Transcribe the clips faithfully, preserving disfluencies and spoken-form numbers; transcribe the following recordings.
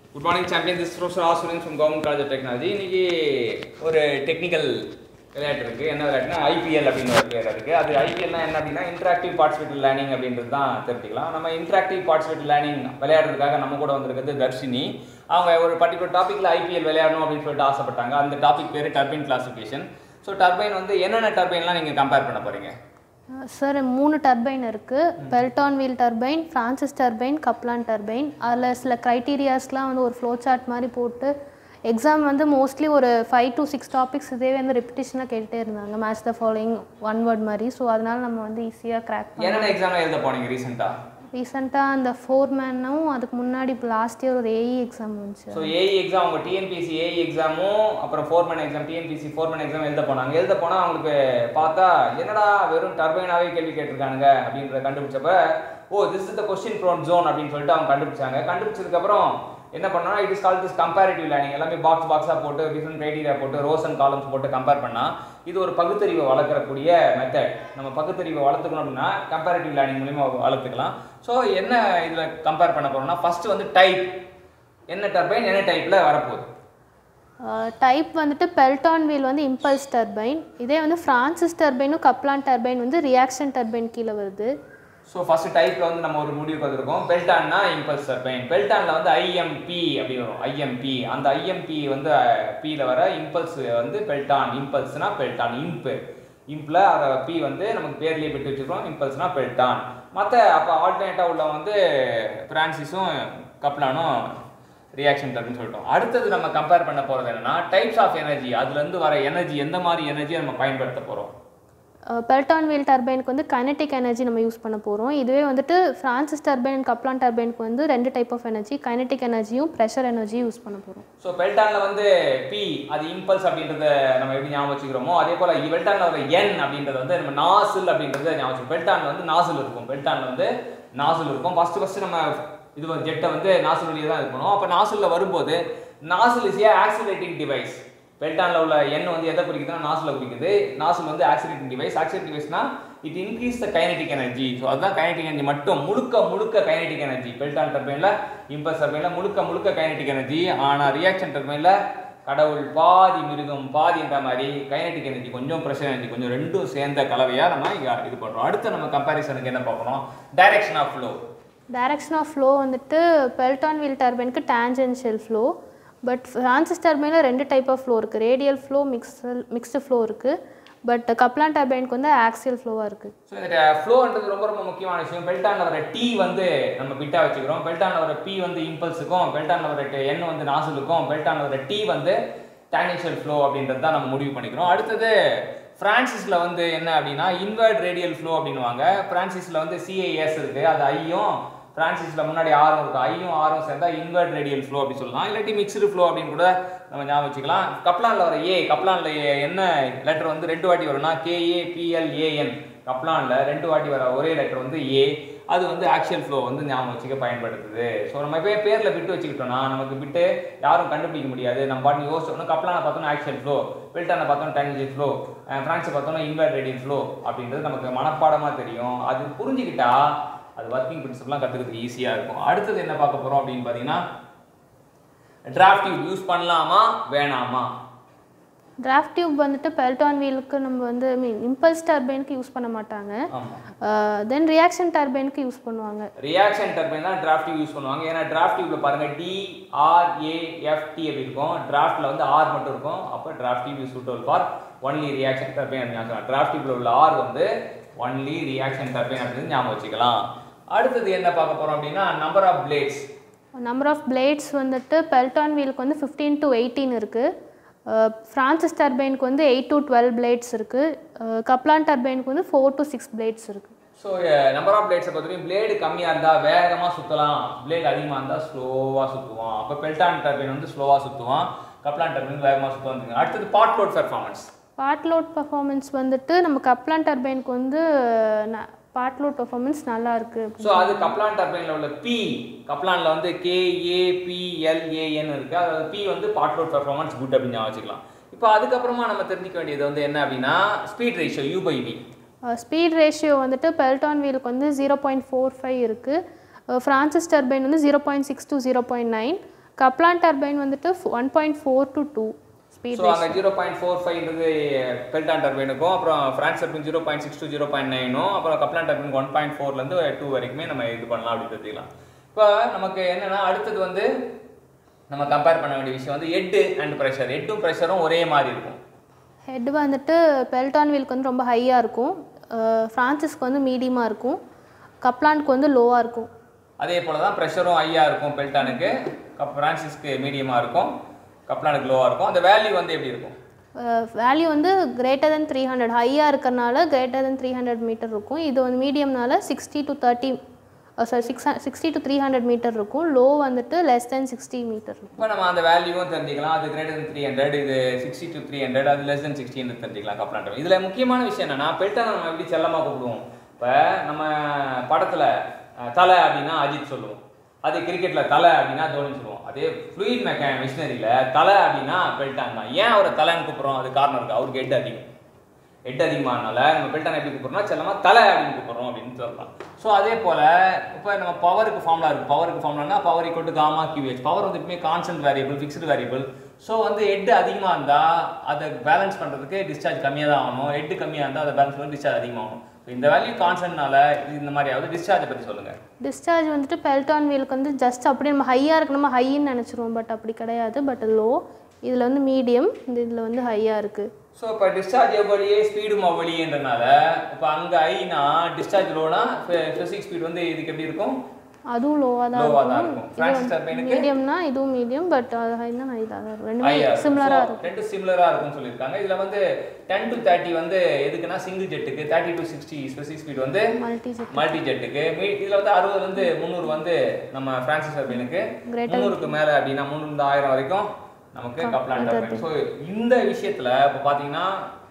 Good morning, champion. This is Professor Aswin from Government College of Technology. இன்னைக்கு ஒரு technical விளையாட்டு இருக்கு. என்ன விளையாட்டுனா ஐபிஎல் அப்படின்னு ஒரு விளையாட்டு இருக்கு. அது ஐபிஎல்னா என்ன அப்படின்னா இன்டராக்டிவ் பார்ட்டிசிபேட்டிவ் லேர்னிங் அப்படின்றது தான் தெரிஞ்சுக்கலாம். நம்ம இன்டராக்டிவ் பார்ட்டிசிபேட்டிவ் லேர்னிங் விளையாடுறதுக்காக நம்ம கூட வந்திருக்கிறது தர்ஷினி. அவங்க ஒரு பர்டிகுலர் டாப்பிக்கில் ஐபிஎல் விளையாடணும் அப்படின்னு சொல்லிட்டு ஆசைப்பட்டாங்க. அந்த டாபிக் பேர் டர்பைன் கிளாசிஃபிகேஷன். ஸோ டர்பைன் வந்து என்னென்ன டர்பைன்லாம் நீங்கள் கம்பேர் பண்ண போகிறீங்க? சார் மூணு டர்பைன் இருக்குது. Pelton wheel turbine, Francis turbine, Kaplan turbine. அதில் சில க்ரைட்டீரியாஸ்லாம் வந்து ஒரு ஃப்ளோ சார்ட் மாதிரி போட்டு எக்ஸாம் வந்து மோஸ்ட்லி ஒரு ஃபைவ் டு சிக்ஸ் டாபிக்ஸ் இதே வந்து ரெப்பிட்டேஷனாக கேட்டுகிட்டே இருந்தாங்க. Match the following one word மாதிரி. ஸோ அதனால் நம்ம வந்து ஈஸியாக கிராக் பண்ணோம். என்னென்ன எக்ஸாம் எழுத போனீங்க ரீசெண்டாக? ரீசெண்டாக அந்த ஃபோர் மேனும் அதுக்கு முன்னாடி இப்போ லாஸ்ட் இயர் ஒரு ஏஇ எக்ஸாம் வந்துச்சு. ஸோ ஏஇ எக்ஸாம் உங்கள் டிஎன்பிஎஸ்சி ஏஇ எக்ஸாமும் அப்புறம் four man exam TNPSC four man exam எழுத போனாங்க. எழுத போனால் அவங்களுக்கு பார்த்தா என்னடா வெறும் டர்பைனாகவே கேள்வி கேட்டிருக்கானுங்க அப்படின்றத கண்டுபிடிச்சப்ப oh this is the question prone zone அப்படின்னு சொல்லிட்டு அவங்க கண்டுபிடிச்சாங்க. கண்டுபிடிச்சதுக்கப்புறம் என்ன பண்ணோம்னா it is called this comparative learning. எல்லாமே பாக்ஸ் பாக்ஸாக போட்டு டிஃப்ரெண்ட் க்ரைட்டீரியா போட்டு ரோஸ் அண்ட் காலம்ஸ் போட்டு கம்பேர் பண்ணால் இது ஒரு பகுத்தறிவை வளர்க்கக்கூடிய மெத்தட். நம்ம பகுத்தறிவை வளர்த்துக்கணும் அப்படின்னா கம்பேரிட்டிவ் லேர்னிங் மூலிமா வளர்த்துக்கலாம். ஸோ என்ன இதில் கம்பேர் பண்ண போகிறோம்னா ஃபஸ்ட்டு வந்து டைப். என்ன டர்பைன் என்ன டைப்பில் வரப்போகுது? டைப் வந்துட்டு பெல்டான் வீல் வந்து இம்பல்ஸ் டர்பைன். இதே வந்து ஃப்ரான்சிஸ் டர்பைனும் கப்லான் டர்பைன் வந்து ரியாக்ஷன் டர்பைன் கீழே வருது. ஸோ ஃபஸ்ட்டு டைப்பில் வந்து நம்ம ஒரு முடிவுக்கு வந்திருக்கோம். பெல்டான்னா இம்பல்ஸ் டர்பைன். பெல்டானில் வந்து ஐஎம்பி அப்படி வரும். ஐஎம்பி அந்த ஐஎம்பி வந்து பியில் வர இம்பல்ஸ் வந்து பெல்டான். இம்பல்ஸ்னால் பெல்டான். இம்ப் இம்பில் அதை பி வந்து நமக்கு பேர்லேயே விட்டு வச்சுருக்கோம். இம்பல்ஸ்னால் பெல்டான். மற்ற அப்போ ஆல்டர்னேட்டாக உள்ள வந்து ஃப்ரான்சிஸும் கப்லானும் ரியாக்ஷன் டர்பைன்னு சொல்லிட்டோம். அடுத்தது நம்ம கம்பேர் பண்ண போகிறது என்னென்னா டைப்ஸ் ஆஃப் எனர்ஜி. அதுலேருந்து வர எனர்ஜி எந்த மாதிரி எனர்ஜியை நம்ம பயன்படுத்த போகிறோம்? பெல்டான் வீல் டர்பைனுக்கு வந்து கைனடிக் எனர்ஜி நம்ம யூஸ் பண்ண போகிறோம். இதுவே வந்துட்டு ஃப்ரான்சிஸ் டர்பைன் கப்லான் டர்பைனுக்கு வந்து ரெண்டு டைப் ஆஃப் எனர்ஜி, கைனடிக் எனர்ஜியும் ப்ரெஷர் எனர்ஜியும் யூஸ் பண்ண போகிறோம். ஸோ பெல்டானில் வந்து பி அது இம்பல்ஸ் அப்படின்றத நம்ம எப்படி ஞாபகம் வச்சுக்கிறோமோ அதே போல் பெல்டானில் வர என் அப்படின்றது வந்து நம்ம நாசில் அப்படின்றத ஞாபகம் வச்சுக்கோம். பெல்டானில் வந்து நாசில் இருக்கும். பெல்டானில் வந்து நாசில் இருக்கும். ஃபஸ்ட்டு ஃபஸ்ட்டு நம்ம இது ஜெட்டை வந்து நாசில் வழியே தான் இருக்கணும். அப்போ நாசிலில் வரும்போது nozzle is a accelerating device. பெல்டானில் உள்ள எண் வந்து எதை குறிக்குதுன்னா நாசில் குறிக்குது. நாசில் வந்து ஆக்சிலேட்டிங் டிவைஸ். ஆக்சிலேட்டிங் டிவைஸ்னா it increase the kinetic energy. So அதுதான் கைனடிக் எனர்ஜி மட்டும் முழுக்க முழுக்க கைனடிக் எனர்ஜி. பெல்டான் டர்பைனில் இம்பல்ஸ் டர்பைனில் முழுக்க முழுக்க கைனடிக் எனர்ஜி. ஆனால் ரியாக்ஷன் டர்பைனில் கடவுள் பாதி மிருகம் பாதின்ற மாதிரி கைனடிக் எனர்ஜி கொஞ்சம் ப்ரெஷர் எனர்ஜி கொஞ்சம் ரெண்டும் சேர்ந்த கலவையாக நம்ம இது பண்ணுறோம். அடுத்து நம்ம கம்பேரிசனுக்கு என்ன பார்க்கணும்? Direction of flow. Direction of flow வந்துட்டு பெல்டான் வீல் டர்பைனுக்கு டான்ஜென்ஷியல் ஃப்ளோ. பட் ஃப்ரான்சிஸ் டர்பைனில் ரெண்டு டைப் ஆஃப் ஃப்ளோ இருக்குது. ரேடியல் ஃப்ளோ, மிக்சல் மிக்ஸ்டு ஃப்ளோ இருக்குது. பட் கப்லான் டர்பைனுக்கு வந்து ஆக்சியல் ஃப்ளோவாக இருக்குது. ஸோ இந்த ஃப்ளோன்றது ரொம்ப ரொம்ப முக்கியமான விஷயம். பெல்டானில் வர டி வந்து நம்ம பிட்டாக வச்சுக்கிறோம். பெல்டானில் வர பி வந்து இம்பல்ஸுக்கும், பெல்டானில் வர என் வந்து நாசிலுக்கும், பெல்டானில் வர டி வந்து டான்ஜென்ஷியல் ஃப்ளோ அப்படின்றது தான் நம்ம முடிவு பண்ணிக்கிறோம். அடுத்தது ஃப்ரான்சிஸில் வந்து என்ன அப்படின்னா இன்வெர்ட் ரேடியல் ஃப்ளோ அப்படின்வாங்க. ஃப்ரான்சிஸில் வந்து சிஐஎஸ் இருக்குது. அது ஐயும் ஃப்ரான்சிஸில் முன்னாடி ஆறும் இருக்குது. ஐயும் ஆறும் சேர்ந்தா இன்வெர்ட் ரேடியல் ஃப்ளோ அப்படி சொல்லலாம். இல்லாட்டி மிக்ஸ்டு ஃப்ளோ அப்படின்னு கூட நம்ம ஞாபகம் வச்சுக்கலாம். கப்லானில் வர ஏ கப்லானில் என்ன லெட்டர் வந்து ரெண்டு வாட்டி வரும்னா கேஏ பிஎல்ஏஎன். கப்லானில் ரெண்டு வாட்டி வர ஒரே லெட்டர் வந்து ஏ. அது வந்து ஆக்சுவல் ஃப்ளோ வந்து ஞாபகம் வச்சுக்க பயன்படுத்துது. ஸோ நம்ம போய் பேரில் விட்டு வச்சுக்கிட்டோம்னா நமக்கு விட்டு யாரும் கண்டுபிடிக்க முடியாது. நம்ம பாட்டு யோசிச்சோம்னா கப்லானை பார்த்தோம்னா ஆக்சுவல் ஃப்ளோ, பெல்டானை பார்த்தோம்னா டான்ஜென்ஷியல் ஃப்ளோ, ஃப்ரான்ஸை பார்த்தோம்னா இன்வெர்ட் ரேடியல் ஃப்ளோ அப்படின்றது நமக்கு மனப்பாடமாக தெரியும். அது புரிஞ்சுக்கிட்டா அது ஒர்க்கிங் பிரின்சிபல்லாம் கற்றுக்கிறதுக்கு ஈஸியாக இருக்கும். அடுத்தது என்ன பார்க்க போகிறோம் அப்படின்னு பார்த்தீங்கன்னா டிராஃப்ட் டியூப் யூஸ் பண்ணலாமா வேணாமா? டிராஃப்ட் டியூப் வந்துட்டு பெல்டான் வீலுக்கு நம்ம வந்து மீன் இம்பல்ஸ் டர்பைனுக்கு யூஸ் பண்ண மாட்டாங்க. தென் ரியாக்ஷன் டர்பைனுக்கு யூஸ் பண்ணுவாங்க. ரியாக்ஷன் டர்பைன் தான் டிராஃப்ட் டியூப் யூஸ் பண்ணுவாங்க. ஏன்னா டிராஃப்ட் டியூப்ல பாருங்க D R A F T அப்படி இருக்கும். டிராஃப்ட்ல வந்து ஆர் மட்டும் இருக்கும். அப்போ draft tube is suitable for only reaction turbine அப்படின்னு சொல்லலாம். டிராஃப்ட் டியூப்ல உள்ள ஆர் வந்து ஒன்லி ரியாக்ஷன் டர்பைன் அப்படின்னு ஞாபகம் வச்சுக்கலாம். அடுத்தது என்ன பார்க்க போகிறோம் அப்படின்னா number of blades. Number of blades வந்துட்டு பெல்டான் வீலுக்கு வந்து ஃபிஃப்டீன் டு எயிட்டீன் இருக்குது. ஃப்ரான்சிஸ் டர்பைனுக்கு வந்து எயிட் டு டுவெல் பிளேட்ஸ் இருக்குது. கப்லான் டர்பைனுக்கு வந்து ஃபோர் டு சிக்ஸ் பிளேட்ஸ் இருக்குது. ஸோ நம்பர் ஆஃப் பிளேட்ஸை பொறுத்தவரைக்கும் பிளேடு கம்மியாக இருந்தால் வேகமாக சுற்றலாம், பிளேடு அதிகமாக இருந்தால் ஸ்லோவாக சுற்றுவான். அப்போ பெல்டான் டர்பைன் வந்து ஸ்லோவாக சுற்றுவான், கப்லான் டர்பைன் வேகமாக சுற்றுவாங்க. அடுத்தது part load performance. Part load performance வந்துட்டு நம்ம கப்லான் டர்பைனுக்கு வந்து பார்ட் லோட் பெர்ஃபார்மன்ஸ் நல்லா இருக்குது. ஸோ அது கப்லான் டர்பைனில் உள்ள பி கப்லானில் வந்து கேஏபிஎல்ஏஎன் இருக்குது. அதாவது பி வந்து பார்ட் லோட் பெர்ஃபார்மன்ஸ் குட் அப்படின்னு வச்சுக்கலாம். இப்போ அதுக்கப்புறமா நம்ம தெரிஞ்சிக்க வேண்டியது வந்து என்ன அப்படின்னா speed ratio u by v. Speed ratio வந்துட்டு பெல்டான் வீலுக்கு வந்து ஜீரோ பாயிண்ட் ஃபோர் ஃபைவ் இருக்குது. ஃப்ரான்சிஸ் டர்பைன் வந்து zero point six to zero point nine. Kaplan turbine வந்துட்டு one point four to two speed. So அங்கே ஜீரோ பாயிண்ட் ஃபோர் ஃபைவ்ன்றது Pelton டர்பைனுக்கும், அப்புறம் Francis turbine zero point six to zero point நைனும், அப்புறம் Kaplan turbine one point ஃபோர்லேருந்து two வரைக்குமே நம்ம இது பண்ணலாம் அப்படின்னு தெரிஞ்சுக்கலாம். இப்போ நமக்கு என்னென்னா அடுத்தது வந்து நம்ம கம்பேர் பண்ண வேண்டிய விஷயம் வந்து ஹெட்டு அண்ட் ப்ரெஷர். ஹெட்டும் ப்ரெஷரும் ஒரே மாதிரி இருக்கும். ஹெட் வந்துட்டு பெல்டான் வீலுக்கு வந்து ரொம்ப ஹையாக இருக்கும், ஃப்ரான்சிஸ்க்கு வந்து மீடியமாக இருக்கும், கப்லானுக்கு வந்து லோவாக இருக்கும். அதே போல் தான் ப்ரெஷரும் ஹையாக இருக்கும் பெல்டானுக்கு, ஃப்ரான்சிஸ்க்கு மீடியமாக இருக்கும், கப்லானுக்கு லோவாக இருக்கும். அந்த வேல்யூ வந்து எப்படி இருக்கும்? வேல்யூ வந்து கிரேட்டர் தென் த்ரீ ஹண்ட்ரட் ஹையாக இருக்கிறனால greater than three hundred metre இருக்கும். இது வந்து மீடியம்னால sixty to thirty sorry six sixty to three hundred metre இருக்கும். லோ வந்துட்டு லெஸ் தென் சிக்ஸ்டி மீட்டர் இருக்கும். இப்போ நம்ம அந்த வேல்யூவும் தெரிஞ்சிக்கலாம். அது கிரேட்டர் தென் த்ரீ ஹண்ட்ரட், இது சிக்ஸ்டி டு த்ரீ ஹண்ட்ரட், அது லெஸ் தென் சிக்ஸ்டின்னு தெரிஞ்சிக்கலாம் கப்லான் டர்பைன். இதில் முக்கியமான விஷயம் என்னென்னா பெல்டானை நம்ம எப்படி செல்லமாக கூப்பிடுவோம். இப்போ நம்ம படத்தில் தலை அப்படின்னா அஜித் சொல்லுவோம், அதே கிரிக்கெட்டில் தலை அப்படின்னா தோனி சொல்லுவோம். அதே ஃப்ளூயிட் மெக்கா மிஷினரியில் தலை அப்படின்னா பெல்டான் தான். ஏன் அவரை தலைன்னு கூப்பிட்றோம்? அது காரணம் இருக்குது. அவருக்கு ஹெட் அதிகம், ஹெட் அதிகமானால நம்ம பெல்டானை எப்படி கூப்பிட்றோம்னா செல்லமாக தலை அப்படின்னு கூப்பிட்றோம் அப்படின்னு சொல்லலாம். ஸோ அதே போல் இப்போ நம்ம பவருக்கு ஃபார்முலா இருக்குது. பவருக்கு ஃபார்முலானா power equal to gamma QH. Power வந்து எப்பவுமே constant variable, fixed variable. So வந்து ஹெட் அதிகமாக இருந்தால் அதை பேலன்ஸ் பண்ணுறதுக்கு டிஸ்சார்ஜ் கம்மியாக தான் ஆகணும். ஹெட் கம்மியாக இருந்தால் அதை பேலன்ஸ் பண்ணி டிஸ்சார்ஜ் அதிகமாகணும். ஸோ இந்த வேல்யூ கான்ஸ்டன்ட்னால இந்த மாதிரியாவது டிஸ்சார்ஜை பற்றி சொல்லுங்கள். டிஸ்சார்ஜ் வந்துட்டு பெல்டான் வீலுக்கு வந்து ஜஸ்ட் அப்படி நம்ம ஹையாக இருக்கு நம்ம ஹைன்னு நினச்சிருவோம், பட் அப்படி கிடையாது. பட் லோ, இதில் வந்து மீடியம், இந்த இதில் வந்து ஹையாக இருக்குது. ஸோ இப்போ டிஸ்சார்ஜ் எவ்வளியே ஸ்பீடும் அவ்வளியன்றனால இப்போ அங்கே ஐனா டிஸ்சார்ஜ் லோனா ஃபிசிக்ஸ் ஸ்பீட் வந்து இதுக்கு எப்படி இருக்கும்? அதுவும் லோவாக தான் இருக்கும். ஃப்ரான்சிஸ் டர்பைனுக்கு மீடியம்னா இதுவும் மீடியம், பட் அது ஹைனா ஹை தான் இருக்கும். ரெண்டுமே சிமிலராக இருக்கும். ரெண்டு சிமிலராக இருக்கும்னு சொல்லியிருக்காங்க. இதில் வந்து டென் டு தேர்ட்டி வந்து எதுக்குன்னா சிங்கிள் ஜெட்டுக்கு, thirty to sixty specific speed வந்து மல்டி ஜெட் மல்டி ஜெட்டுக்கு. இதில் வந்து அறுபது வந்து முந்நூறு வந்து நம்ம ஃப்ரான்சிஸ் டர்பைனுக்கு, முந்நூறுக்கு மேலே அப்படின்னா முந்நூறு ஆயிரம் வரைக்கும் நமக்கு கப்லான் டர்பைன். ஸோ இந்த விஷயத்தில் இப்போ பார்த்தீங்கன்னா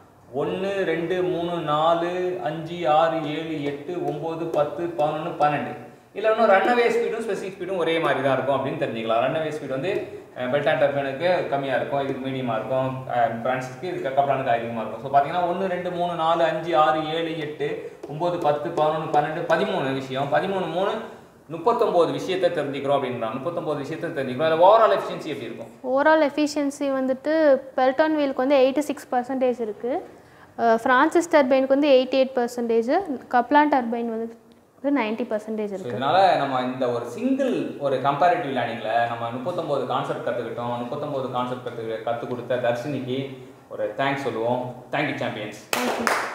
ஒன்று ரெண்டு மூணு நாலு அஞ்சு ஆறு ஏழு எட்டு ஒம்பது பத்து பதினொன்று பன்னெண்டு இதில் இன்னும் ரன்னவே ஸ்பீடும் ஸ்பெசிஃபிக் ஸ்பீடும் ஒரே மாதிரி தான் இருக்கும் அப்படின்னு தெரிஞ்சுக்கலாம். ரன்னவே ஸ்பீட் வந்து பெல்டான் டர்பைனுக்கு கம்மியாக இருக்கும், இதுக்கு மீடியமாக இருக்கும், ஃப்ரான்சிஸ்க்கு இதுக்கு கப்லானுக்கு அதிகமாக இருக்கும். ஸோ பார்த்தீங்கன்னா ஒன்று ரெண்டு மூணு நாலு அஞ்சு ஆறு ஏழு எட்டு ஒம்பது பத்து பதினொன்று பன்னெண்டு பதிமூணு விஷயம், பதிமூணு மூணு முப்பத்தொம்போது விஷயத்தை தெரிஞ்சுக்கிறோம் அப்படின்றாங்க. முப்பத்தொம்போது விஷயத்தை தெரிஞ்சுக்கிறோம். அதில் ஓவரால் எஃபிஷியன்சி எப்படி இருக்கும்? ஓவரால் எஃபிஷியன்சி வந்துட்டு பெல்டான் வீலுக்கு வந்து எயிட்டி சிக்ஸ் பர்சன்டேஜ் இருக்குது, ஃப்ரான்சிஸ் டர்பைனுக்கு வந்து eighty eight percentage, Kaplan turbine வந்து நைன்ட்டி பர்சன்டேஜ் இருக்குது. இதனால் நம்ம இந்த ஒரு சிங்கிள் ஒரு கம்பேரிட்டிவ் லேர்னிங்கில் நம்ம முப்பத்தொம்போது கான்செப்ட் கற்றுக்கிட்டோம். முப்பத்தொம்போது கான்செப்ட் கற்று கற்றுக் கொடுத்த தர்ஷினிக்கு ஒரு தேங்க்ஸ் சொல்லுவோம். Thank you champions. தேங்க்யூ.